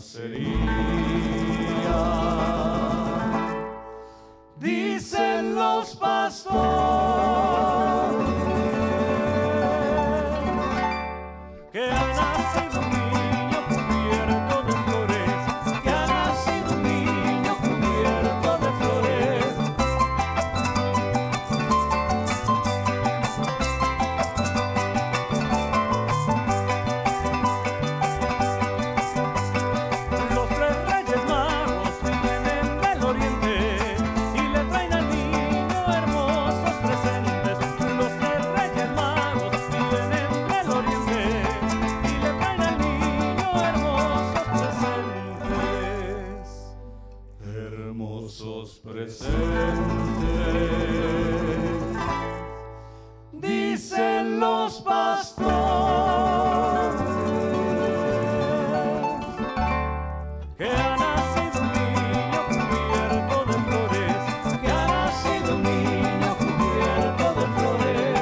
nacería. Dicen los pastores que ha nacido un niño cubierto de flores, que ha nacido un niño cubierto de flores. Los tres reyes magos vienen del oriente y le traen al niño hermosos presentes. Los tres reyes magos vienen del oriente y le traen al niño hermosos presentes. Hermosos presentes. Dicen los pastores que ha nacido un niño cubierto de flores, que ha nacido un niño cubierto de flores.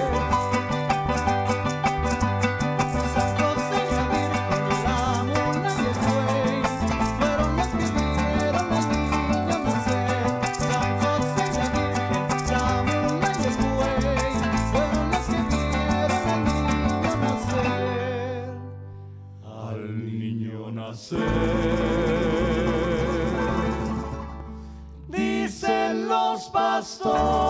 San José y la Virgen, la mula y el buey fueron los que vieron al niño nacer. San José y la Virgen, la mula y el buey fueron los que vieron al niño nacer. Al niño nacer. Dicen los pastores